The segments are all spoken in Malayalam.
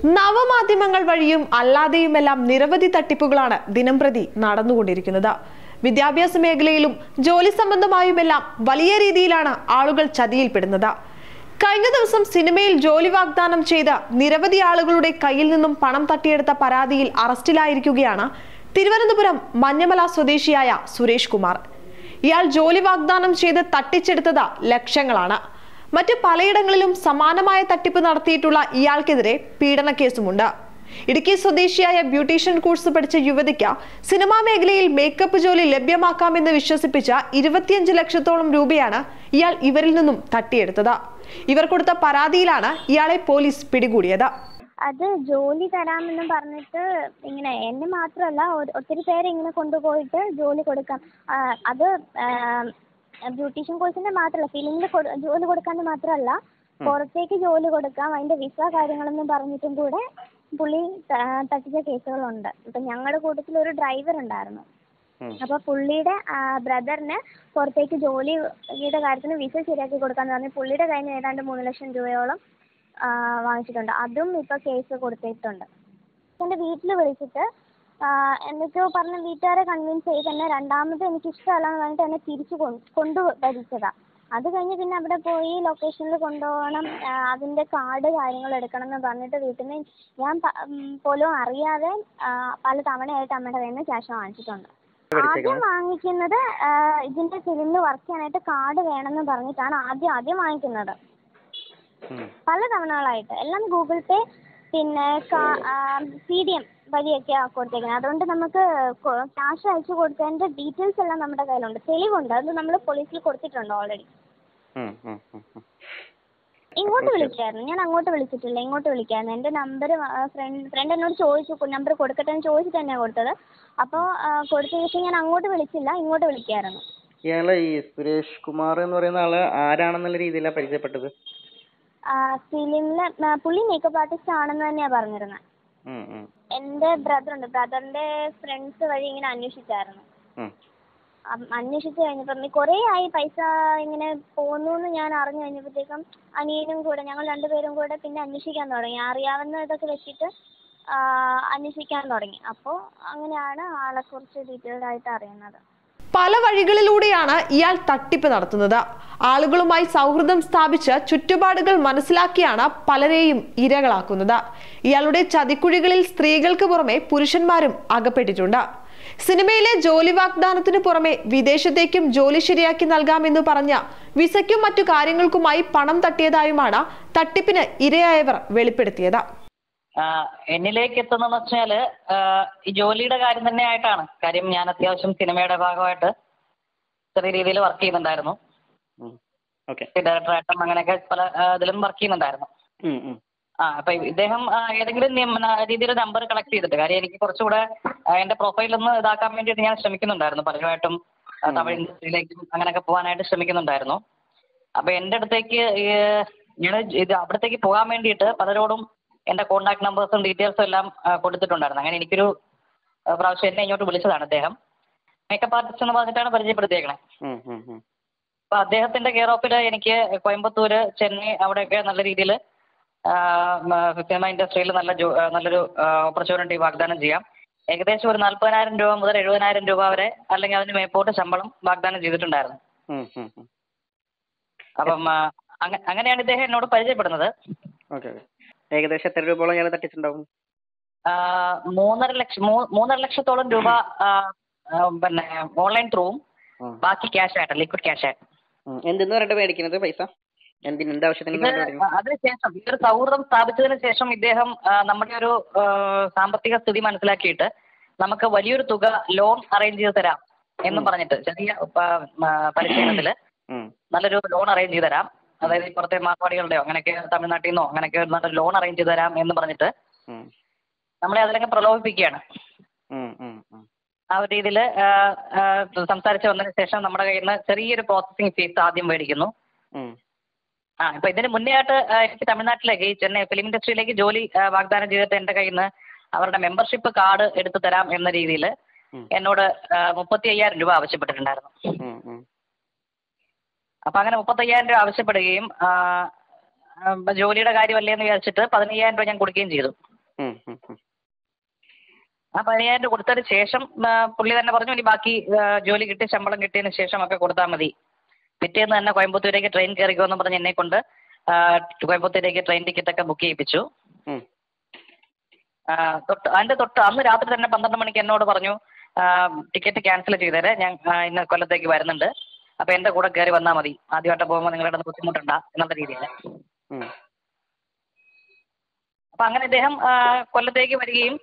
നവമാധ്യമങ്ങൾ വഴിയും അല്ലാതെയുമെല്ലാം നിരവധി തട്ടിപ്പുകളാണ് ദിനംപ്രതി നടന്നുകൊണ്ടിരിക്കുന്നത്. വിദ്യാഭ്യാസ മേഖലയിലും ജോലി സംബന്ധമായുമെല്ലാം വലിയ രീതിയിലാണ് ആളുകൾ ചതിയിൽപ്പെടുന്നത്. കഴിഞ്ഞ ദിവസം സിനിമയിൽ ജോലി വാഗ്ദാനം ചെയ്ത് നിരവധി ആളുകളുടെ കയ്യിൽ നിന്നും പണം തട്ടിയെടുത്ത പരാതിയിൽ അറസ്റ്റിലായിരിക്കുകയാണ് തിരുവനന്തപുരം മഞ്ഞമല സ്വദേശിയായ സുരേഷ് കുമാർ. ഇയാൾ ജോലി വാഗ്ദാനം ചെയ്ത് തട്ടിച്ചെടുത്തത് ലക്ഷങ്ങളാണ്. മറ്റ് പലയിടങ്ങളിലും സമാനമായ തട്ടിപ്പ് നടത്തിയിട്ടുള്ള ഇയാൾക്കെതിരെ പീഡന കേസുമുണ്ട്. ഇടുക്കി സ്വദേശിയായ ബ്യൂട്ടീഷ്യൻ കോഴ്സ് പഠിച്ച യുവതിക്ക് സിനിമാ മേഖലയിൽ മേക്കപ്പ് ജോലി ലഭ്യമാക്കാമെന്ന് വിശ്വസിപ്പിച്ച 25 ലക്ഷത്തോളം രൂപയാണ് ഇയാൾ ഇവരിൽ നിന്നും തട്ടിയെടുത്തത്. ഇവർ കൊടുത്ത പരാതിയിലാണ് ഇയാളെ പോലീസ് പിടികൂടിയത്. അത് ജോലി തരാമെന്നും പറഞ്ഞിട്ട് ഇങ്ങനെ എന്നെ മാത്രമല്ല ഒത്തിരി പേരെ ഇങ്ങനെ കൊണ്ടുപോയിട്ട് ജോലി കൊടുക്കാം. അത് ബ്യൂട്ടീഷ്യൻ കോഴ്സിന്റെ മാത്രമല്ല, ഫിലിമിൽ ജോലി കൊടുക്കാൻ മാത്രമല്ല, പുറത്തേക്ക് ജോലി കൊടുക്കാം, അതിന്റെ വിസ കാര്യങ്ങളെന്നും പറഞ്ഞിട്ടും കൂടെ പുള്ളി തട്ടിച്ച കേസുകളുണ്ട്. ഇപ്പൊ ഞങ്ങളുടെ കൂട്ടത്തിൽ ഒരു ഡ്രൈവർ ഉണ്ടായിരുന്നു. അപ്പൊ പുള്ളിയുടെ ബ്രദറിന് പുറത്തേക്ക് ജോലിയുടെ കാര്യത്തിന് വിസ ശരിയാക്കി കൊടുക്കാന്ന് പറഞ്ഞ് പുള്ളിയുടെ കയ്യിൽ നിന്ന് ഏതാണ്ട് 3 ലക്ഷം രൂപയോളം വാങ്ങിച്ചിട്ടുണ്ട്. അതും ഇപ്പൊ കേസ് കൊടുത്തിട്ടുണ്ട്. എന്റെ വീട്ടിൽ വിളിച്ചിട്ട് എന്തൊക്കെയോ പറഞ്ഞ് വീട്ടുകാരെ കൺവിൻസ് ചെയ്ത് തന്നെ രണ്ടാമത് എനിക്ക് ഇഷ്ടമല്ലാന്ന് പറഞ്ഞിട്ട് എന്നെ തിരിച്ചു കൊണ്ടുവരിച്ചതാ. അത് കഴിഞ്ഞ് പിന്നെ അവിടെ പോയി ലൊക്കേഷനിൽ കൊണ്ടുപോകണം, അതിന്റെ കാർഡ് കാര്യങ്ങൾ എടുക്കണം എന്ന് പറഞ്ഞിട്ട് വീട്ടിൽ നിന്ന് ഞാൻ പോലും അറിയാതെ പല തവണയായിട്ട് അമ്മയുടെ കയ്യിൽ നിന്ന് ക്യാഷ് വാങ്ങിച്ചിട്ടുണ്ട്. ആദ്യം വാങ്ങിക്കുന്നത് ഇതിന്റെ ഫിലിമിൽ വർക്ക് ചെയ്യാനായിട്ട് കാർഡ് വേണമെന്ന് പറഞ്ഞിട്ടാണ് ആദ്യം വാങ്ങിക്കുന്നത്. പല തവണകളായിട്ട് എല്ലാം ഗൂഗിൾ പേ പിന്നെ CDM വഴിയൊക്കെയാണ് കൊടുത്തേക്കുന്നത്. അതുകൊണ്ട് നമുക്ക് ക്യാഷ് അയച്ചു കൊടുത്തതിന്റെ ഡീറ്റെയിൽസ് എല്ലാം നമ്മുടെ കയ്യിലുണ്ട്, തെളിവുണ്ട്. അത് നമ്മൾ പോലീസിൽ കൊടുത്തിട്ടുണ്ട് ഓൾറെഡി. ഇങ്ങോട്ട് വിളിക്കായിരുന്നു, ഞാൻ അങ്ങോട്ട് വിളിച്ചിട്ടില്ല, ഇങ്ങോട്ട് വിളിക്കായിരുന്നു. എൻ്റെ നമ്പർ ഫ്രണ്ട് എന്നോട് ചോദിച്ചു, നമ്പർ കൊടുക്കട്ടെ എന്ന് ചോദിച്ചിട്ട് തന്നെയാണ് കൊടുത്തത്. അപ്പോൾ കൊടുത്ത ശേഷം ഞാൻ അങ്ങോട്ട് വിളിച്ചില്ല, ഇങ്ങോട്ട് വിളിക്കായിരുന്നു. ഇയാളെ ഈ സുരേഷ് കുമാർ എന്ന് പറയുന്ന ആള് ആരാണെന്നുള്ള രീതിയിലാണ് പരിചയപ്പെട്ടത്? ഫിലിമില് പുള്ളി മേക്കപ്പ് ആർട്ടിസ്റ്റ് ആണെന്ന് തന്നെയാ പറഞ്ഞിരുന്നത്. എന്റെ ബ്രദറിന്റെ ഫ്രണ്ട്സ് വഴി ഇങ്ങനെ അന്വേഷിച്ചായിരുന്നു. അന്വേഷിച്ച് കഴിഞ്ഞപ്പം കുറേ ആയി പൈസ ഇങ്ങനെ പോകുന്നു എന്ന് ഞാൻ അറിഞ്ഞു കഴിഞ്ഞപ്പോഴത്തേക്കും അനിയനും കൂടെ ഞങ്ങൾ രണ്ടുപേരും കൂടെ പിന്നെ അന്വേഷിക്കാൻ തുടങ്ങി. അറിയാവുന്ന ഇതൊക്കെ വെച്ചിട്ട് അന്വേഷിക്കാൻ തുടങ്ങി. അപ്പോൾ അങ്ങനെയാണ് ആളെക്കുറിച്ച് ഡീറ്റെയിൽഡ് ആയിട്ട് അറിയുന്നത്. പല വഴികളിലൂടെയാണ് ഇയാൾ തട്ടിപ്പ് നടത്തുന്നത്. ആളുകളുമായി സൗഹൃദം സ്ഥാപിച്ച് ചുറ്റുപാടുകൾ മനസ്സിലാക്കിയാണ് പലരെയും ഇരകളാക്കുന്നത്. ഇയാളുടെ ചതിക്കുഴികളിൽ സ്ത്രീകൾക്ക് പുറമെ പുരുഷന്മാരും അകപ്പെട്ടിട്ടുണ്ട്. സിനിമയിലെ ജോലി വാഗ്ദാനത്തിനു പുറമെ വിദേശത്തേക്കും ജോലി ശരിയാക്കി നൽകാമെന്ന് പറഞ്ഞ വിസയ്ക്കും മറ്റു കാര്യങ്ങൾക്കുമായി പണം തട്ടിയതായുമാണ് തട്ടിപ്പിന് ഇരയായവർ വെളിപ്പെടുത്തിയത്. എന്നിലേക്ക് എത്തുന്നതെന്ന് വെച്ചാല് ഈ ജോലിയുടെ കാര്യം തന്നെ ആയിട്ടാണ്. കാര്യം ഞാൻ അത്യാവശ്യം സിനിമയുടെ ഭാഗമായിട്ട് ചെറിയ രീതിയിൽ വർക്ക് ചെയ്യുന്നുണ്ടായിരുന്നു. ഡയറക്ടറായിട്ടും അങ്ങനെയൊക്കെ പല ഇതിലും വർക്ക് ചെയ്യുന്നുണ്ടായിരുന്നു. അപ്പൊ ഇദ്ദേഹം ഏതെങ്കിലും രീതിയിൽ നമ്പർ കളക്ട് ചെയ്തിട്ട്, കാര്യം എനിക്ക് കുറച്ചുകൂടെ എന്റെ പ്രൊഫൈലൊന്ന് ഇതാക്കാൻ വേണ്ടിയിട്ട് ഞാൻ ശ്രമിക്കുന്നുണ്ടായിരുന്നു. പലരുമായിട്ടും തമിഴ് ഇൻഡസ്ട്രിയിലേക്കും അങ്ങനെയൊക്കെ പോകാനായിട്ട് ശ്രമിക്കുന്നുണ്ടായിരുന്നു. അപ്പൊ എന്റെ അടുത്തേക്ക് ഞാൻ അവിടത്തേക്ക് പോകാൻ വേണ്ടിയിട്ട് പലരോടും എന്റെ കോൺടാക്ട് നമ്പേഴ്സും ഡീറ്റെയിൽസും എല്ലാം കൊടുത്തിട്ടുണ്ടായിരുന്നു. അങ്ങനെ എനിക്കൊരു പ്രാവശ്യം എന്നെ ഇങ്ങോട്ട് വിളിച്ചതാണ് അദ്ദേഹം. മേക്കപ്പ് ആർട്ടിസ്റ്റ് എന്ന് പറഞ്ഞിട്ടാണ് പരിചയപ്പെടുത്തിയേക്കണേ. അപ്പൊ അദ്ദേഹത്തിന്റെ കെയർ ഓഫിൽ എനിക്ക് കോയമ്പത്തൂര്, ചെന്നൈ അവിടെയൊക്കെ നല്ല രീതിയിൽ സിനിമ ഇൻഡസ്ട്രിയിൽ നല്ലൊരു ഓപ്പർച്യൂണിറ്റി വാഗ്ദാനം ചെയ്യാം. ഏകദേശം ഒരു 40,000 രൂപ മുതൽ 70,000 രൂപ വരെ അല്ലെങ്കിൽ അതിന് മേപ്പോട്ട് ശമ്പളം വാഗ്ദാനം ചെയ്തിട്ടുണ്ടായിരുന്നു. അപ്പം അങ്ങനെയാണ് ഇദ്ദേഹം എന്നോട് പരിചയപ്പെടുന്നത്. ഏകദേശം എത്ര രൂപയോളം ഞാൻ തട്ടിച്ചിട്ടുണ്ടാവും? 3.5 ലക്ഷത്തോളം രൂപ പിന്നെ ഓൺലൈൻ ത്രൂവും ബാക്കി ക്യാഷ് ആയിട്ട്, ലിക്വിഡ് ക്യാഷ് ആയിട്ട്. എന്തെന്ന് പറഞ്ഞിട്ട് മേടിക്കുന്നത് പൈസ? അതിനുശേഷം ഈ ഒരു സൗഹൃദം സ്ഥാപിച്ചതിന് ശേഷം ഇദ്ദേഹം നമ്മുടെ ഒരു സാമ്പത്തിക സ്ഥിതി മനസ്സിലാക്കിയിട്ട് നമുക്ക് വലിയൊരു തുക ലോൺ അറേഞ്ച് ചെയ്ത് തരാം എന്നും പറഞ്ഞിട്ട് ചെറിയ പരിശീലനത്തില് നല്ലൊരു ലോൺ അറേഞ്ച് ചെയ്ത് തരാം, അതായത് പുറത്തെ മാർവാടികളുടെയോ അങ്ങനെയൊക്കെ തമിഴ്നാട്ടിൽ നിന്നോ അങ്ങനെയൊക്കെ നല്ലൊരു ലോൺ അറേഞ്ച് ചെയ്ത് തരാം എന്ന് പറഞ്ഞിട്ട് നമ്മളെ അതിലൊക്കെ പ്രലോഭിപ്പിക്കുകയാണ്. ആ ഒരു രീതിയിൽ സംസാരിച്ച് വന്നതിന് ശേഷം നമ്മുടെ കയ്യിൽ നിന്ന് ചെറിയൊരു പ്രോസസ്സിംഗ് ഫീസ് ആദ്യം മേടിക്കുന്നു. ഇപ്പൊ ഇതിന് മുന്നേ ആയിട്ട് എനിക്ക് തമിഴ്നാട്ടിലേക്ക് ഈ ചെന്നൈ ഫിലിം ഇൻഡസ്ട്രിയിലേക്ക് ജോലി വാഗ്ദാനം ചെയ്തിട്ട് എന്റെ കയ്യിൽ നിന്ന് അവരുടെ മെമ്പർഷിപ്പ് കാർഡ് എടുത്തു തരാം എന്ന രീതിയിൽ എന്നോട് 35,000 രൂപ ആവശ്യപ്പെട്ടിട്ടുണ്ടായിരുന്നു. അപ്പൊ അങ്ങനെ 35,000 രൂപ ആവശ്യപ്പെടുകയും ജോലിയുടെ കാര്യമല്ലേ എന്ന് വിചാരിച്ചിട്ട് 15,000 രൂപ ഞാൻ കൊടുക്കുകയും ചെയ്തു. ആ 10,000 കൊടുത്തതിന് ശേഷം പുള്ളി തന്നെ പറഞ്ഞു ഇനി ബാക്കി ജോലി കിട്ടി ശമ്പളം കിട്ടിയതിന് ശേഷം ഒക്കെ കൊടുത്താൽ മതി. പിറ്റേന്ന് തന്നെ കോയമ്പത്തൂരേക്ക് ട്രെയിൻ കയറിക്കോന്ന് പറഞ്ഞ് എന്നെ കൊണ്ട് കോയമ്പത്തൂരേക്ക് ട്രെയിൻ ടിക്കറ്റ് ഒക്കെ ബുക്ക് ചെയ്യിപ്പിച്ചു. അതിന്റെ തൊട്ട് അന്ന് രാത്രി തന്നെ 12 മണിക്ക് എന്നോട് പറഞ്ഞു ടിക്കറ്റ് ക്യാൻസൽ ചെയ്തേരെ, ഞാൻ ഇന്ന് കൊല്ലത്തേക്ക് വരുന്നുണ്ട്, അപ്പൊ എന്റെ കൂടെ കയറി വന്നാൽ മതി, ആദ്യമായിട്ട് പോകുമ്പോൾ നിങ്ങളുടെ ബുദ്ധിമുട്ടുണ്ട എന്നുള്ള രീതിയിൽ. അപ്പൊ അങ്ങനെ അദ്ദേഹം കൊല്ലത്തേക്ക് വരികയും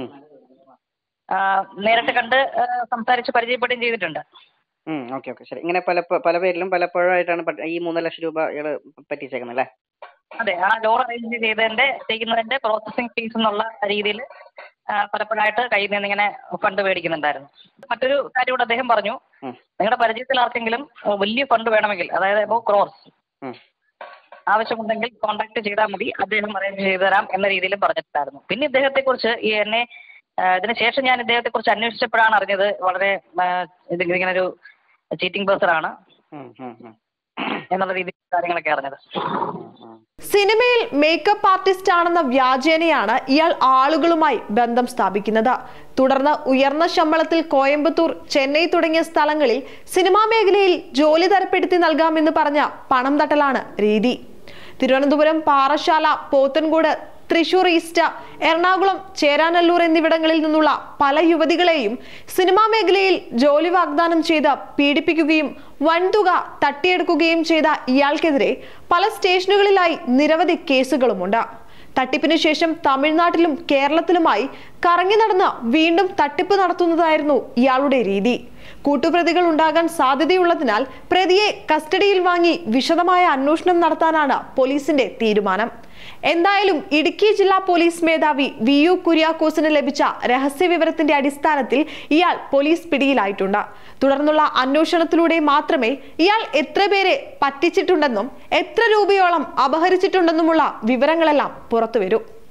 നേരിട്ട് കണ്ട് സംസാരിച്ച് പരിചയപ്പെടുകയും ചെയ്തിട്ടുണ്ട്. ഓക്കെ ഓക്കെ ശരി. ഇങ്ങനെ പല പേരിലും പലപ്പോഴായിട്ടാണ് ഈ 3 ലക്ഷം രൂപ പറ്റിച്ചേക്കുന്നത് അല്ലേ? അതെ, ആ ലോൺ അറേഞ്ച് ചെയ്യുന്നതിന്റെ പ്രോസസ്സിംഗ് ഫീസ് എന്നുള്ള രീതിയിൽ പലപ്പോഴായിട്ട് കയ്യിൽ നിന്ന് ഇങ്ങനെ ഫണ്ട് മേടിക്കുന്നുണ്ടായിരുന്നു. മറ്റൊരു കാര്യം കൂടെ അദ്ദേഹം പറഞ്ഞു, നിങ്ങളുടെ പരിചയത്തിൽ ആർക്കെങ്കിലും വലിയ ഫണ്ട് വേണമെങ്കിൽ, അതായത് എബോ ക്രോർസ് ആവശ്യമുണ്ടെങ്കിൽ കോൺടാക്ട് ചെയ്താൽ മതി, അദ്ദേഹം അറേഞ്ച് ചെയ്തു തരാം എന്ന രീതിയിലും പറഞ്ഞിട്ടുണ്ടായിരുന്നു. പിന്നെ ഇദ്ദേഹത്തെക്കുറിച്ച് ഇതിന് ശേഷം ഞാൻ ഇദ്ദേഹത്തെക്കുറിച്ച് അന്വേഷിച്ചപ്പോഴാണ് അറിഞ്ഞത് വളരെ ഇങ്ങനെ ഒരു ചീറ്റിംഗ് പേഴ്സണാണ് എന്നുള്ള രീതിയിൽ കാര്യങ്ങളൊക്കെ അറിഞ്ഞത്. സിനിമയിൽ മേക്കപ്പ് ആർട്ടിസ്റ്റ് ആണെന്ന വ്യാജേനയാണ് ഇയാൾ ആളുകളുമായി ബന്ധം സ്ഥാപിക്കുന്നത്. തുടർന്ന് ഉയർന്ന ശമ്പളത്തിൽ കോയമ്പത്തൂർ, ചെന്നൈ തുടങ്ങിയ സ്ഥലങ്ങളിൽ സിനിമാ മേഖലയിൽ ജോലി തരപ്പെടുത്തി നൽകാമെന്ന് പറഞ്ഞ പണം തട്ടലാണ് രീതി. തിരുവനന്തപുരം, പാറശാല, പോത്തൻകോട്, തൃശൂർ ഈസ്റ്റ്, എറണാകുളം, ചേരാനല്ലൂർ എന്നിവിടങ്ങളിൽ നിന്നുള്ള പല യുവതികളെയും സിനിമാ മേഖലയിൽ ജോലി വാഗ്ദാനം ചെയ്ത് പീഡിപ്പിക്കുകയും വൻതുക തട്ടിയെടുക്കുകയും ചെയ്ത ഇയാൾക്കെതിരെ പല സ്റ്റേഷനുകളിലായി നിരവധി കേസുകളുമുണ്ട്. തട്ടിപ്പിന് ശേഷം തമിഴ്നാട്ടിലും കേരളത്തിലുമായി കറങ്ങി നടന്ന് വീണ്ടും തട്ടിപ്പ് നടത്തുന്നതായിരുന്നു ഇയാളുടെ രീതി. കൂട്ടുപ്രതികൾ ഉണ്ടാകാൻ സാധ്യതയുള്ളതിനാൽ പ്രതിയെ കസ്റ്റഡിയിൽ വാങ്ങി വിശദമായ അന്വേഷണം നടത്താനാണ് പോലീസിന്റെ തീരുമാനം. എന്തായാലും ഇടുക്കി ജില്ലാ പോലീസ് മേധാവി VU കുര്യാക്കോസിന് ലഭിച്ച രഹസ്യ വിവരത്തിന്റെ അടിസ്ഥാനത്തിൽ ഇയാൾ പോലീസ് പിടിയിലായിട്ടുണ്ട്. തുടർന്നുള്ള അന്വേഷണത്തിലൂടെ മാത്രമേ ഇയാൾ എത്ര പേരെ പറ്റിച്ചിട്ടുണ്ടെന്നും എത്ര രൂപയോളം അപഹരിച്ചിട്ടുണ്ടെന്നുമുള്ള വിവരങ്ങളെല്ലാം പുറത്തുവരൂ.